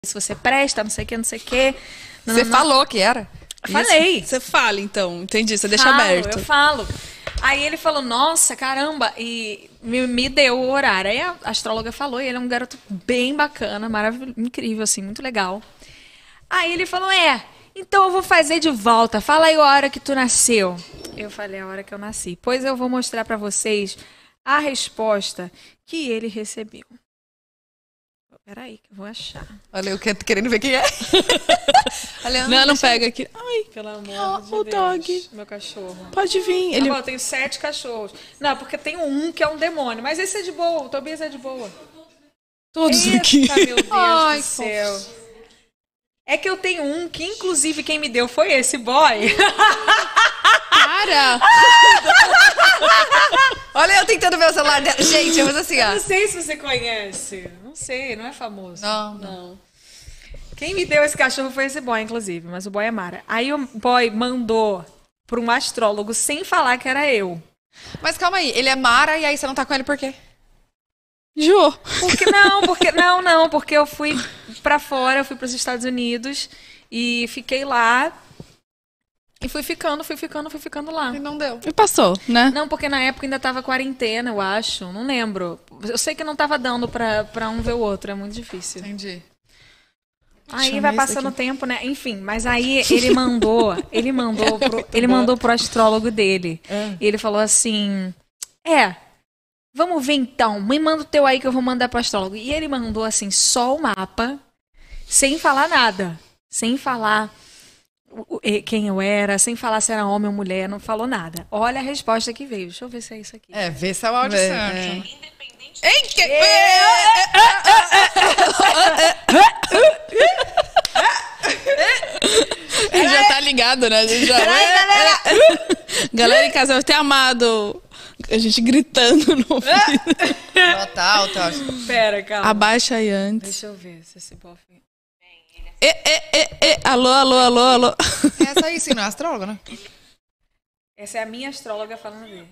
se você presta, não sei o que, não sei o que. Você falou que era? Falei. Você fala, então. Entendi, você deixa Falo, aberto. Eu falo. Aí ele falou, nossa, caramba, e me deu o horário. Aí a astróloga falou, e ele é um garoto bem bacana, maravilhoso, incrível, assim, muito legal. Aí ele falou, então eu vou fazer de volta, fala aí a hora que tu nasceu. Eu falei, a hora que eu nasci. Pois eu vou mostrar pra vocês a resposta que ele recebeu. Peraí, que eu vou achar. Olha, eu querendo ver quem é. Não pega aqui. Ai, Pelo amor de o Deus. dog. Meu cachorro. Pode vir. Ele... eu tenho 7 cachorros. Não, porque tem um que é um demônio. Mas esse é de boa. O Tobias é de boa. Todos Eita, aqui. Meu Deus Ai, do céu. É que eu tenho um que, inclusive, quem me deu foi esse boy. Para! Olha eu tentando ver o celular dela. Gente, eu vou assim, ó. Não sei se você conhece. Não sei, não é famoso. Não. Quem me deu esse cachorro foi esse boy, inclusive. Mas o boy é Mara. Aí o boy mandou para um astrólogo sem falar que era eu. Mas calma aí, ele é Mara e aí você não tá com ele por quê? Jô. Porque eu fui pra fora, eu fui pros Estados Unidos e fiquei lá e fui ficando lá. E não deu. E passou, né? Não, porque na época ainda tava quarentena, eu acho, não lembro. Eu sei que não tava dando pra um ver o outro, é muito difícil. Entendi. Aí Chama vai esse passando o aqui. tempo, né? Enfim, mas aí ele mandou pro astrólogo dele. E ele falou assim: vamos ver então, me manda o teu aí que eu vou mandar pro astrólogo. E ele mandou assim, só o mapa, sem falar nada. Sem falar quem eu era, sem falar se era homem ou mulher, não falou nada. Olha a resposta que veio. Deixa eu ver se é isso aqui. Vê se é o áudio certo. Ele já tá ligado, né? A gente já... Galera em casa deve ter amado a gente gritando no ouvido. Total. Pera, calma. Abaixa aí antes. Deixa eu ver se esse bofe... Alô. Essa aí sim, não é astróloga, né? Essa é a minha astróloga falando dele.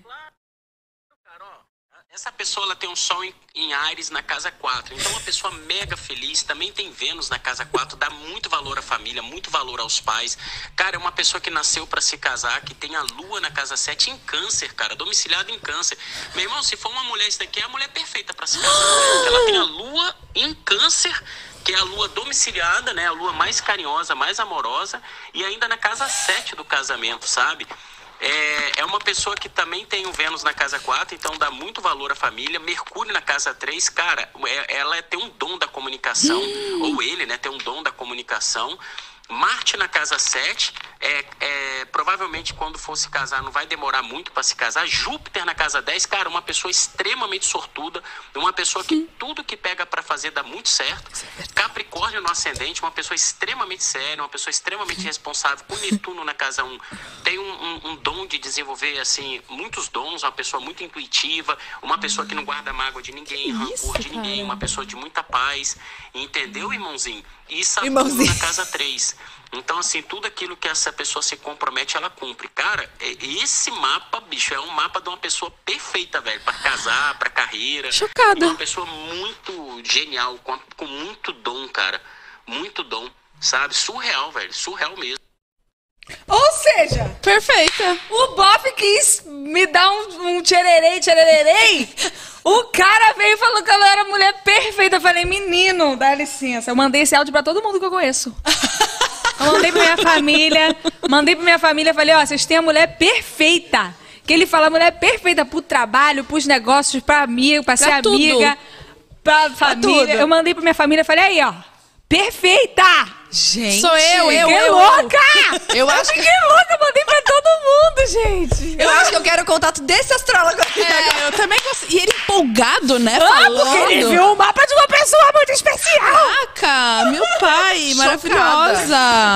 Essa pessoa ela tem um sol em Áries na casa 4. Então, uma pessoa mega feliz, também tem Vênus na casa 4, dá muito valor à família, muito valor aos pais. Cara, é uma pessoa que nasceu para se casar, que tem a Lua na casa 7 em Câncer, cara, domiciliada em Câncer. Meu irmão, se for uma mulher, isso daqui é a mulher perfeita para se casar. Né? Ela tem a Lua em Câncer, que é a lua domiciliada, né? A lua mais carinhosa, mais amorosa, e ainda na casa 7 do casamento, sabe? É uma pessoa que também tem o Vênus na casa 4, então dá muito valor à família. Mercúrio na casa 3, cara, ela tem um dom da comunicação, ou ele, né, tem um dom da comunicação. Marte na casa 7, provavelmente quando for se casar não vai demorar muito para se casar. Júpiter na casa 10, cara, uma pessoa extremamente sortuda, uma pessoa que tudo que pega para fazer dá muito certo. Capricórnio no ascendente, uma pessoa extremamente séria, uma pessoa extremamente responsável. Com Netuno na casa 1, tem um dom de desenvolver, assim, muitos dons, uma pessoa muito intuitiva, uma pessoa que não guarda mágoa de ninguém, rancor de ninguém, uma pessoa de muita paz, entendeu, irmãozinho? E Saturno na casa 3. Então, assim, tudo aquilo que essa pessoa se compromete, ela cumpre. Cara, esse mapa, bicho, é um mapa de uma pessoa perfeita, velho, pra casar, pra carreira. Chocada. Uma pessoa muito genial, com muito dom, cara. Muito dom, sabe? Surreal, velho, surreal mesmo. Ou seja, Perfeita. o Bob quis me dar um tchererei. O cara veio e falou que ela era a mulher perfeita. Eu falei, menino, dá licença. Eu mandei esse áudio pra todo mundo que eu conheço. Eu mandei pra minha família. Falei, vocês têm a mulher perfeita. Que ele fala, mulher perfeita pro trabalho, pros negócios, pra amigo, pra ser tudo. amiga, pra família. tudo. Eu mandei pra minha família, falei, aí, ó, perfeita! Gente. Sou eu. Que louca! Eu acho que... Fiquei louca, mandei pra todo mundo, gente. Eu acho que eu quero o contato desse astrólogo aqui. Eu também gosto. E ele empolgado, né? Porque ele viu o mapa de uma pessoa muito especial. Caraca, meu pai, maravilhosa.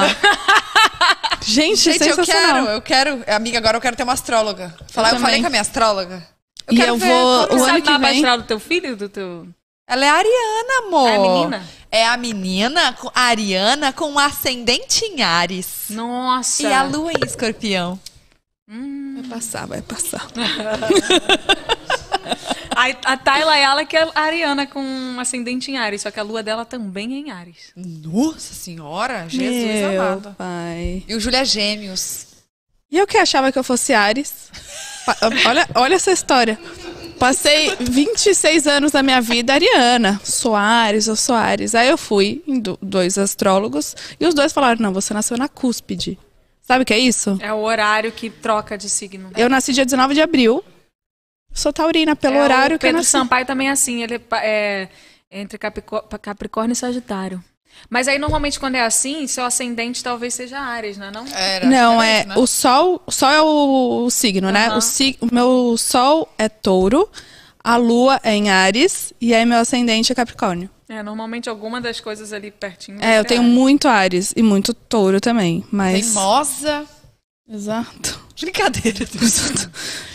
Gente, Gente, sensacional. eu quero. Amiga, agora eu quero ter uma astróloga. Eu falei também. com a minha astróloga. E eu vou o ano que mapa vem. astral do teu filho, do teu... Ela é ariana, amor. É a menina? É a menina, ariana, com um ascendente em Áries. Nossa. E a lua em Escorpião. Vai passar. A Tayla Ayala que é a Ariana com ascendente em Áries, só que a lua dela também é em Áries. Nossa senhora, Jesus Meu amado. pai. E o Júlia Gêmeos. E eu que achava que eu fosse Ares. Olha essa história. Passei 26 anos da minha vida Ariana. Sou Ares, eu sou Ares. Aí eu fui em 2 astrólogos e os 2 falaram, não, você nasceu na cúspide. Sabe o que é isso? É o horário que troca de signo. Eu nasci dia 19 de abril. Sou taurina pelo horário o que eu Pedro nasci. Sampaio também é assim, ele é entre Capricórnio e Sagitário. Mas aí, normalmente, quando é assim, seu ascendente talvez seja Áries, não é não? Não, é o Sol é o signo, né? Aham. O meu Sol é Touro, a Lua é em Áries e aí meu ascendente é Capricórnio. Normalmente alguma das coisas ali pertinho. Eu tenho muito Áries e muito Touro também, mas... Teimosa. Exato. Brincadeira.